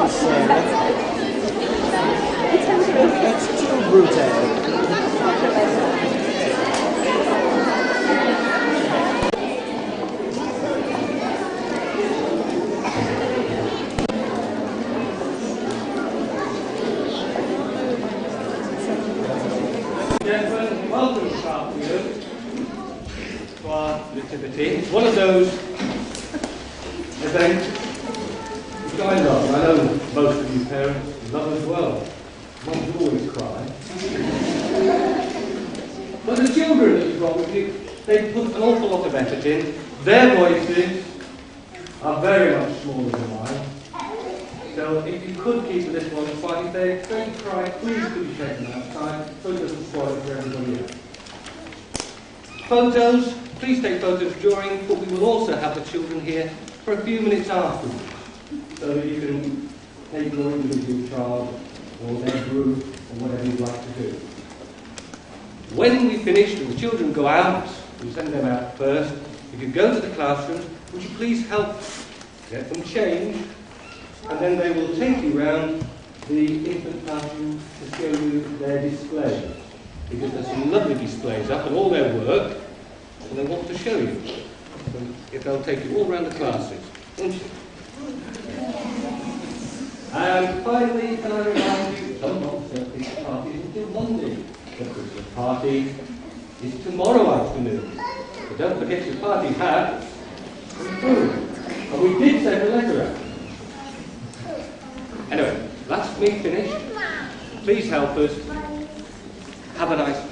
That's too brutal. Gentlemen, welcome this afternoon to our nativity. It's one of those events which I love. I know most of you parents love as well. Mums always cry. But the children that you've got with you, they put an awful lot of effort in. Their voices are very much smaller than mine. So if you could keep this one quiet, if they're going to cry, please could you take them outside so it doesn't spoil it for everybody else. Photos, please take photos during, but we will also have the children here for a few minutes afterwards, so that you can take your individual child or their group or whatever you'd like to do. When we finish and the children go out, we send them out first. If you go to the classrooms, would you please help get them changed? And then they will take you round the infant classroom to show you their displays. Because there's some lovely displays up and all their work, and they want to show you. So if they'll take you all around the classes, won't you? And finally, can I remind you, don't not celebrate parties until Monday. The Christmas party is tomorrow afternoon. But don't forget your party hat and food. And we did send a letter out. Anyway, that's me finished. Please help us. Have a nice time.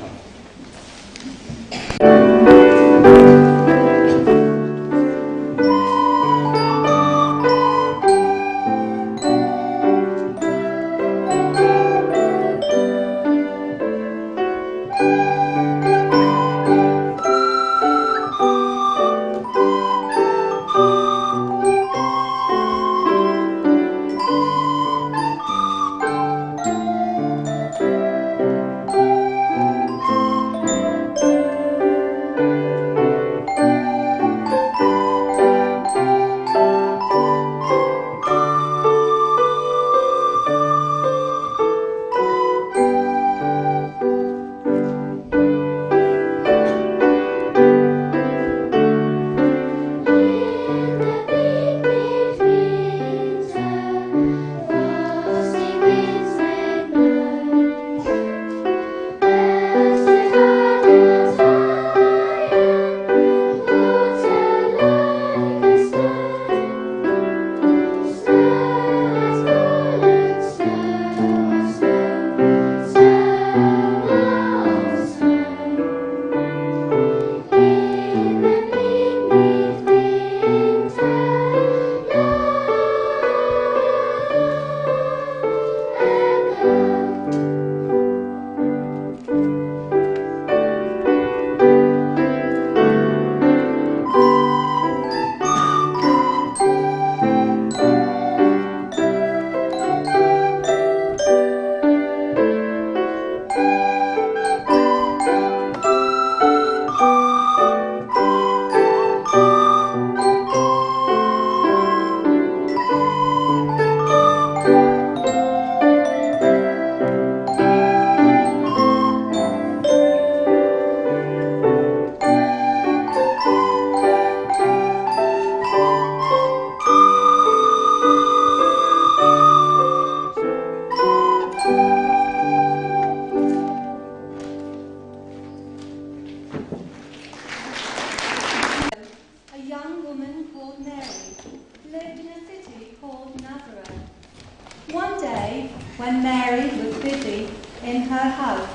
When Mary was busy in her house,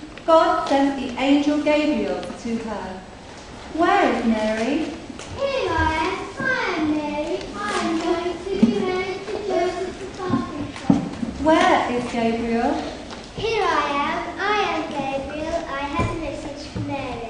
God sent the angel Gabriel to her. Where is Mary? Here I am. I am Mary. I am going to be married to Joseph the carpenter. Where is Gabriel? Here I am. I am Gabriel. I have a message for Mary.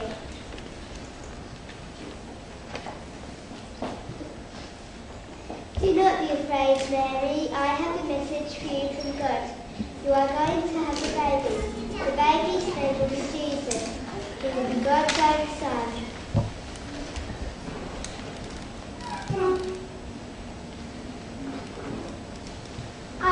Do not be afraid, Mary. I have a message for you from God. You are going to have a baby. The baby's name will be Jesus. He will be God's own son. I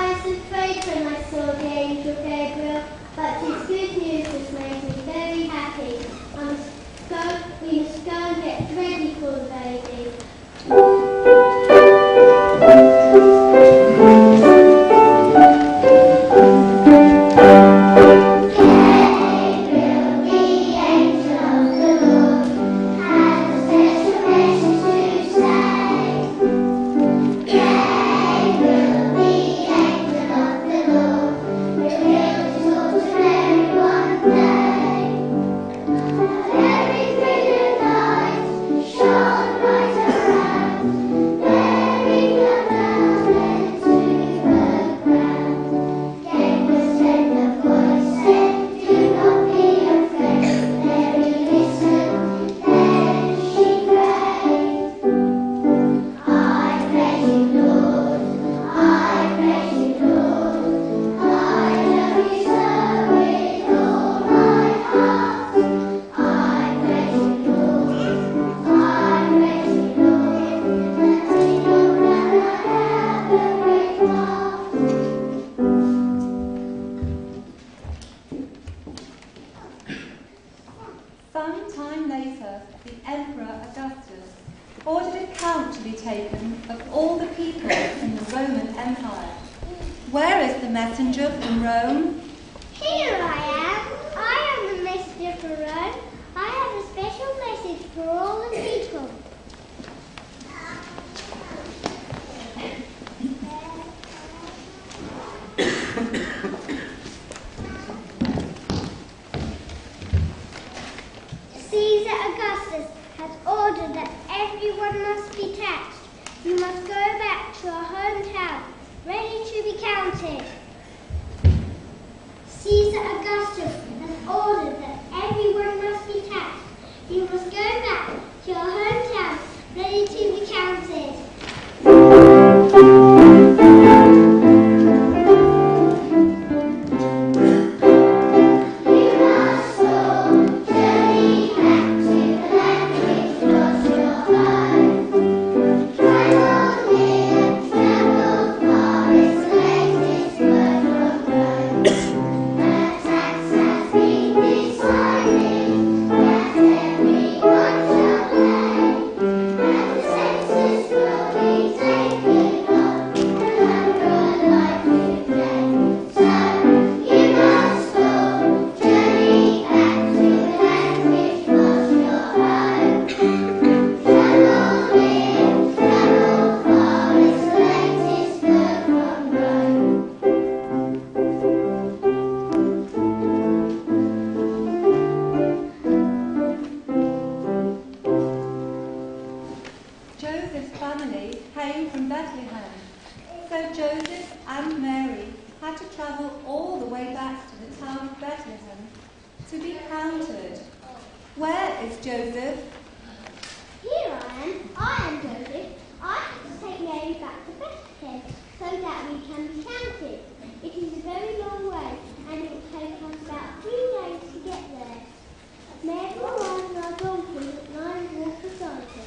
saw the angel Gabriel, but his good news has made me very happy. We must go and get ready for the baby. Some time later, the Emperor Augustus ordered a count to be taken of all the people in the Roman Empire. Where is the messenger from Rome? Here I am. I am the messenger from Rome. I have a special message for all the people. Caesar Augustus has ordered that everyone must be taxed. We must go back to our hometown, ready to be counted. Caesar Augustus has ordered that everyone must be taxed. We must go back to our hometown, ready to be counted. Joseph's family came from Bethlehem, so Joseph and Mary had to travel all the way back to the town of Bethlehem to be counted. Where is Joseph? Here I am. I am Joseph. I have to take Mary back to Bethlehem so that we can be counted. It is a very long way and it will take us about 3 days to get there. Mary arrived on our donkey and I walk beside her.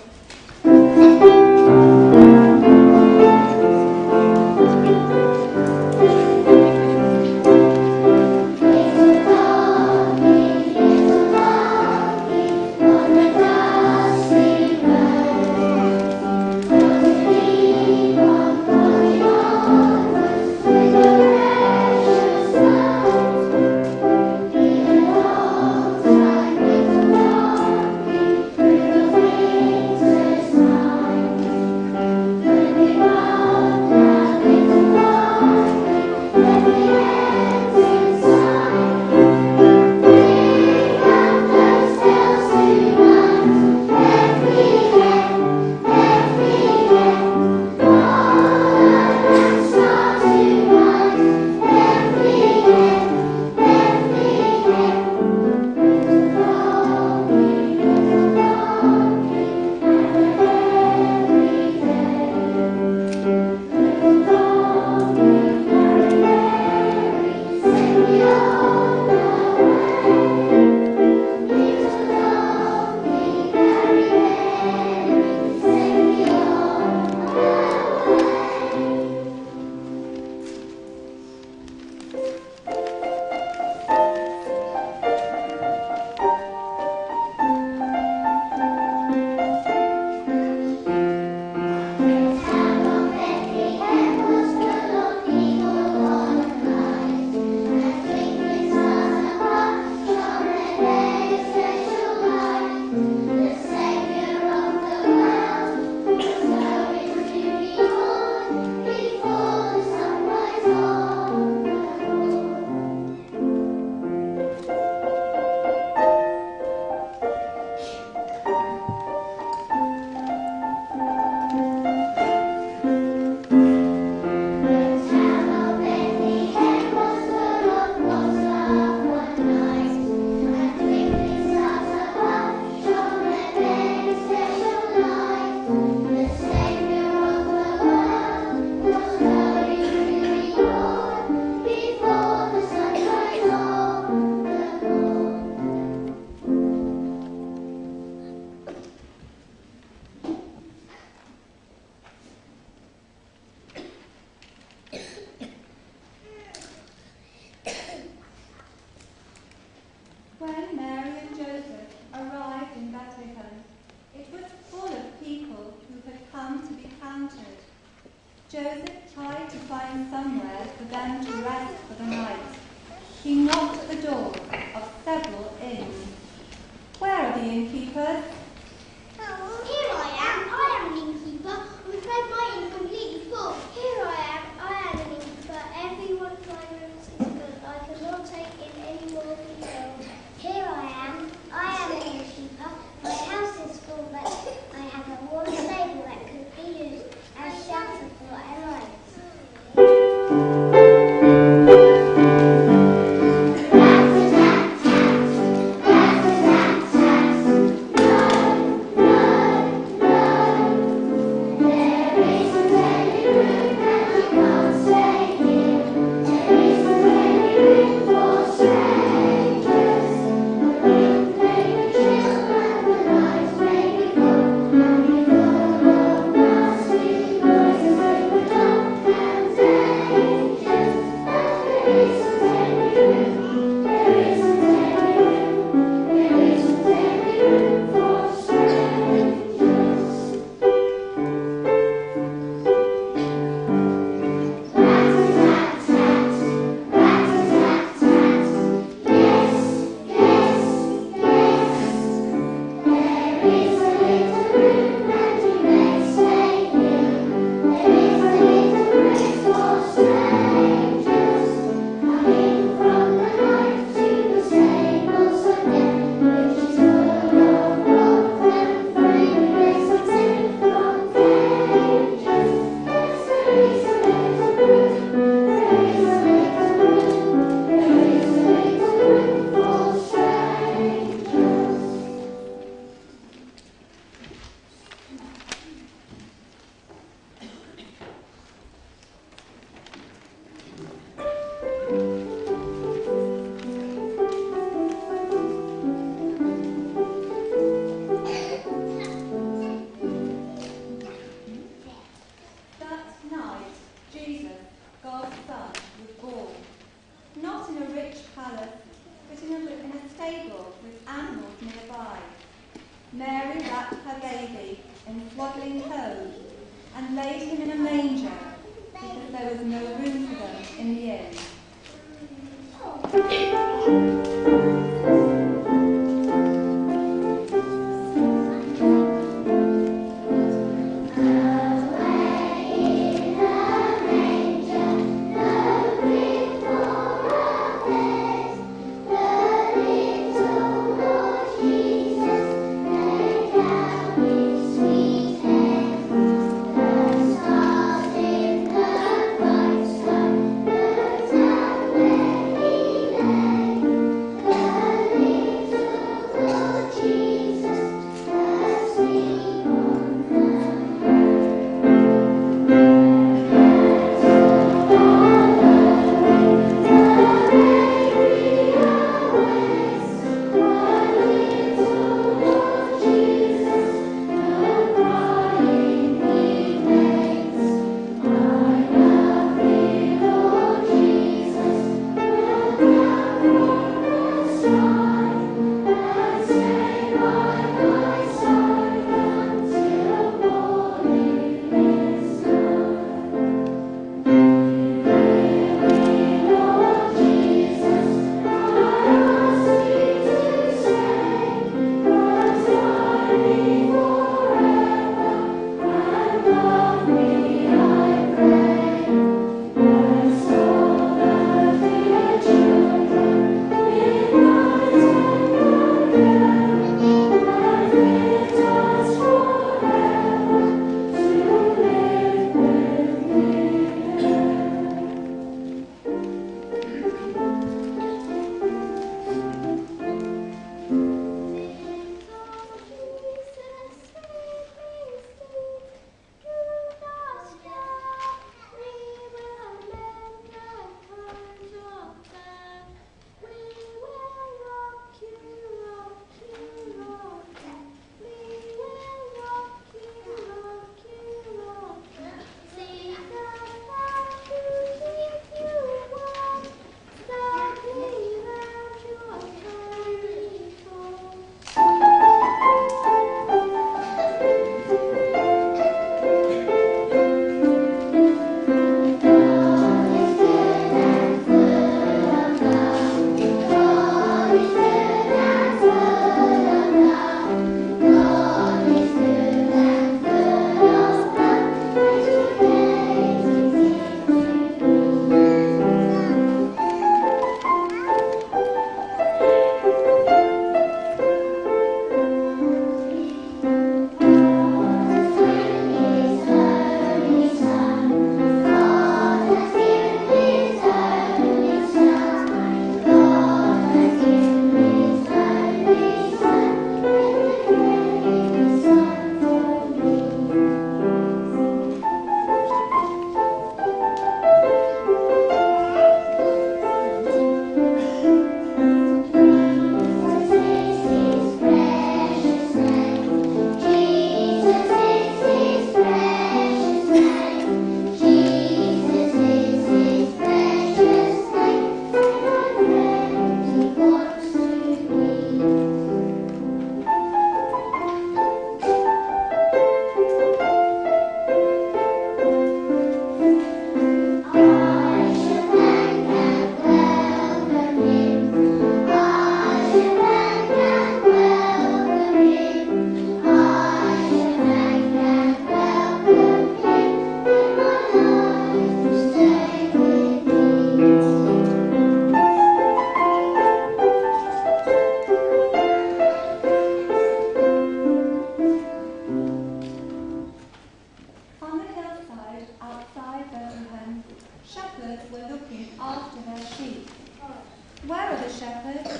Thank you. somewhere for them to rest for the night. He knocked at the door of several inns. Where are the innkeepers? Here I am an innkeeper. I'm afraid my inn's completely full. Here I am an innkeeper. Every one of my rooms is good. I cannot take in any more people. Here I am an innkeeper. My house is full, but I have a warm stable that could be used as shelter for animals. Mary wrapped her baby in swaddling clothes and laid him in a manger because there was no room for them in the inn. shepherds were looking after their sheep. Where are the shepherds?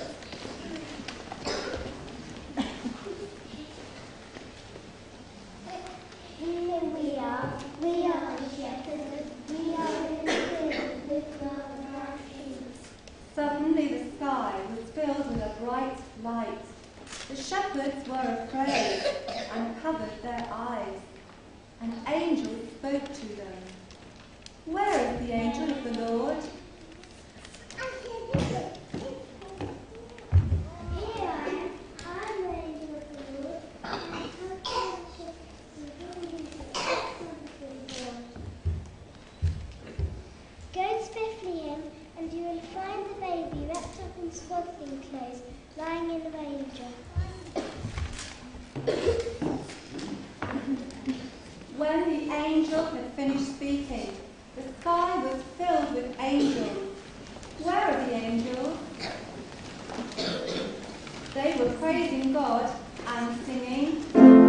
Here we are the shepherds, we are in the field with our sheep. Suddenly the sky was filled with a bright light. The shepherds were afraid and covered their eyes. An angel spoke to them. Where is the angel of the Lord? Here I am the angel of the Lord. I have come to bring you the Lord. Go to Bethlehem, and you will find the baby wrapped up in swaddling clothes, lying in a manger. When the angel had finished speaking, the sky was filled with angels. Where are the angels? They were praising God and singing,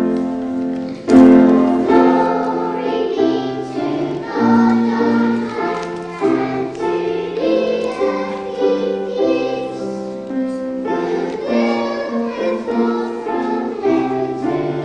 Glory be to God on high, and to the earth peace. Goodwill and love from heaven to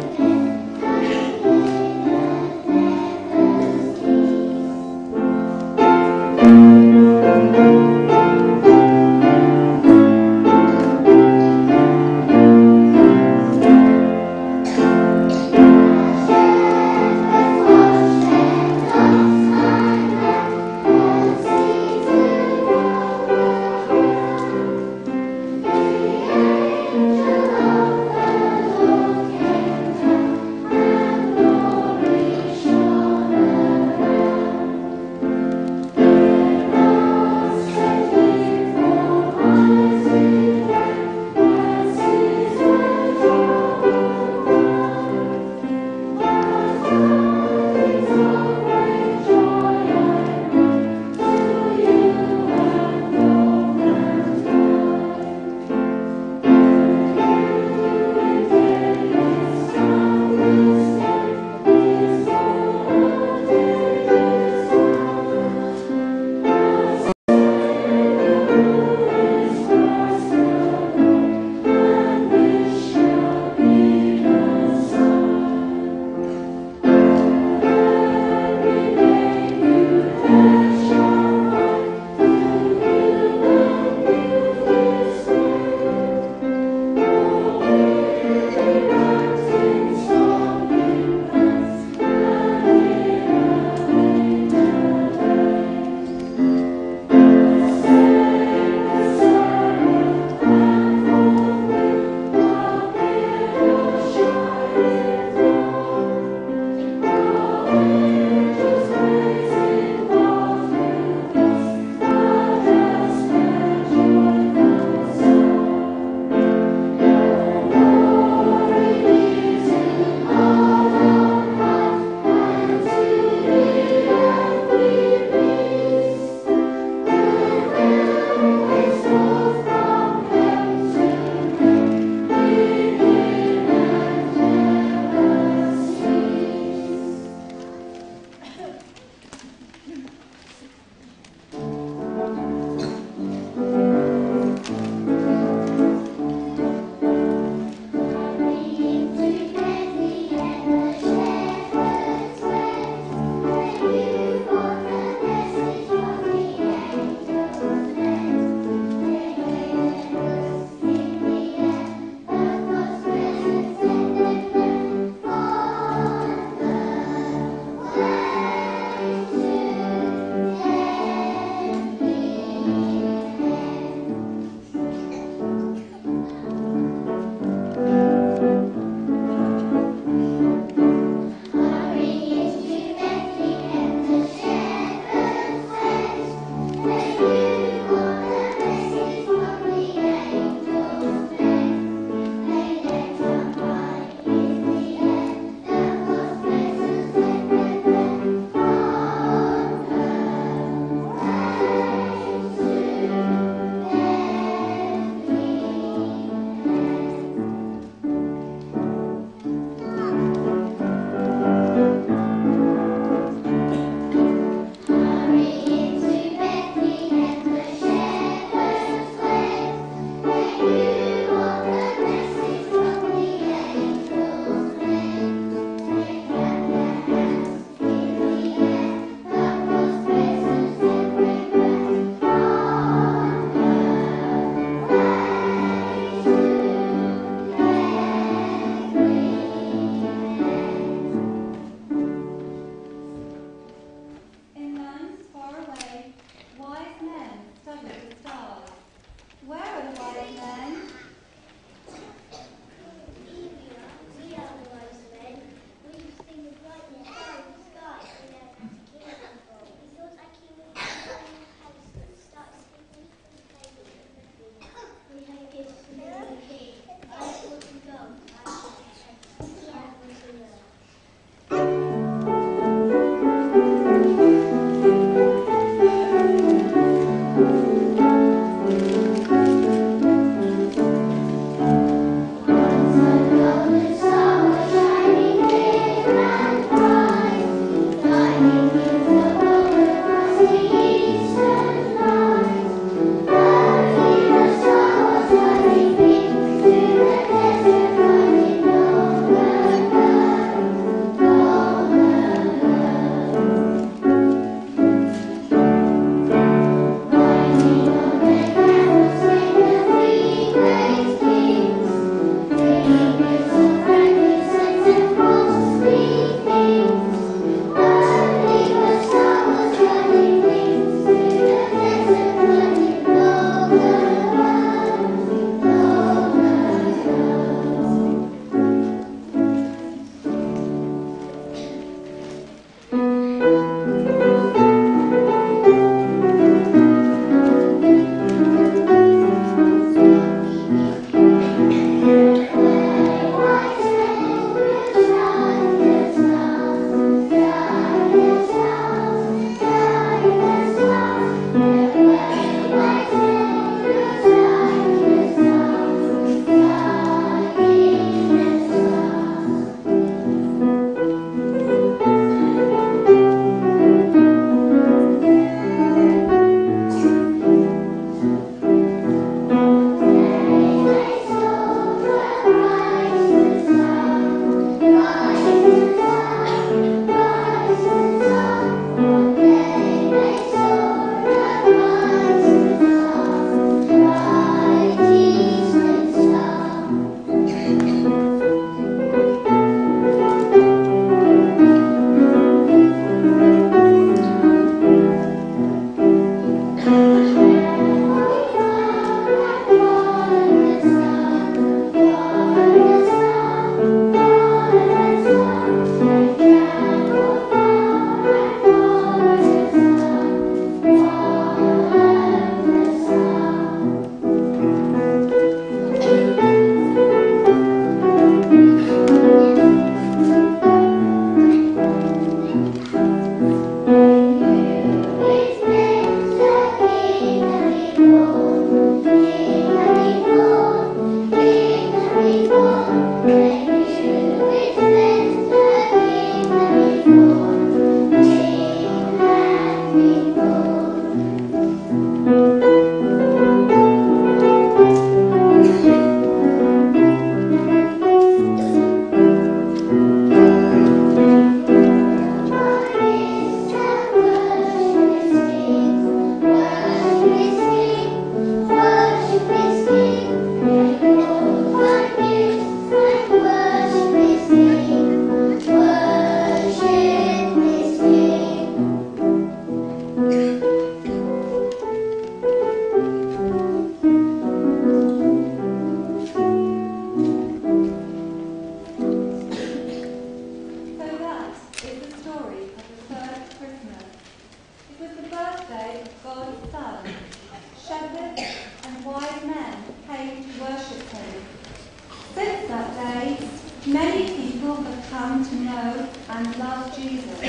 days, many people have come to know and love Jesus.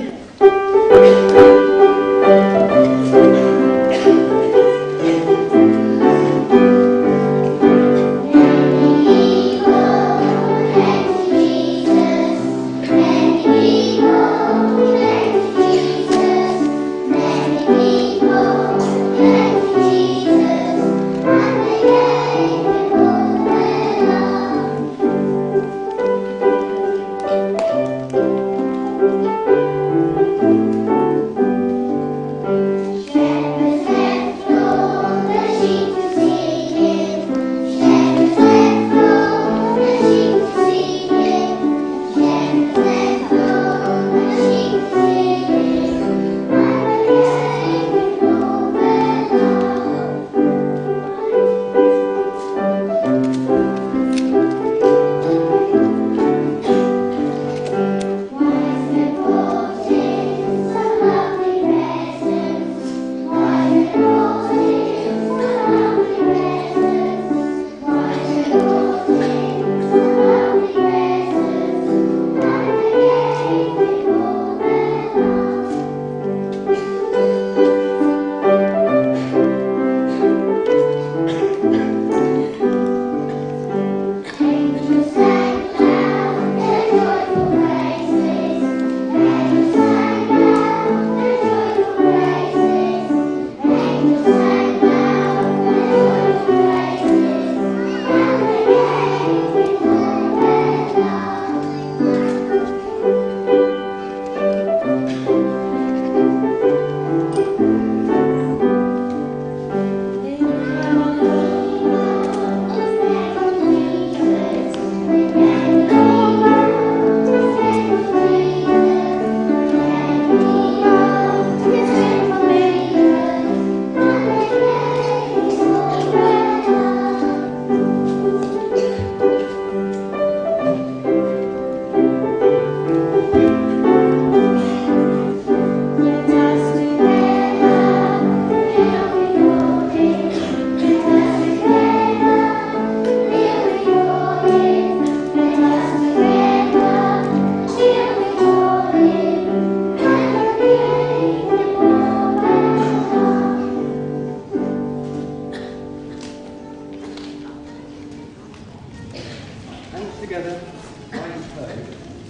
Together, eyes closed.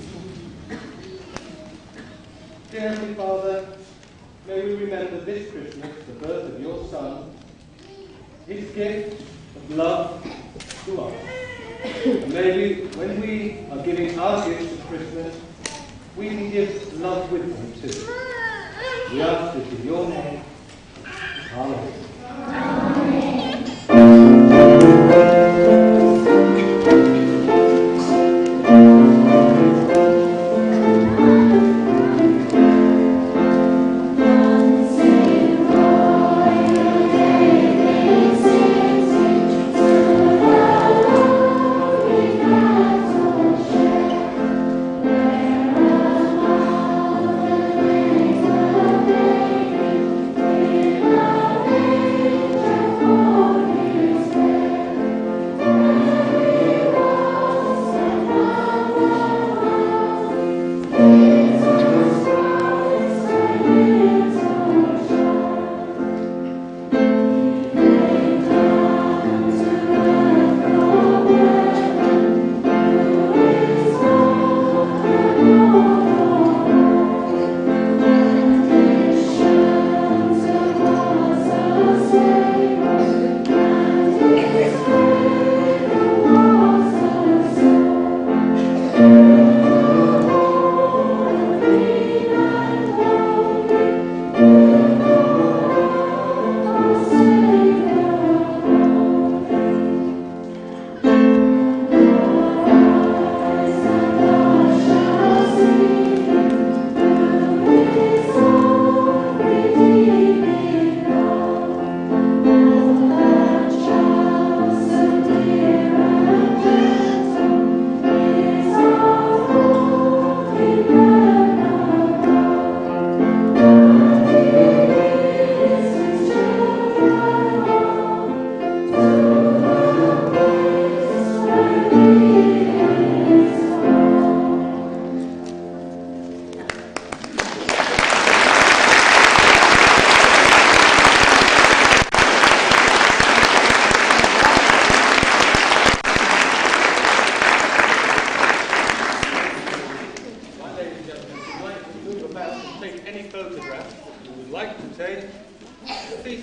Dear Heavenly Father, may we remember this Christmas the birth of your Son, his gift of love to us. And may we, when we are giving our gifts at Christmas, we can give love with them too. We ask this in your name. Amen. Amen.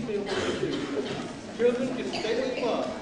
feel free to do so. Children, just stay where you are.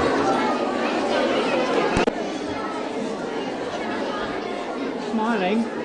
Smiling.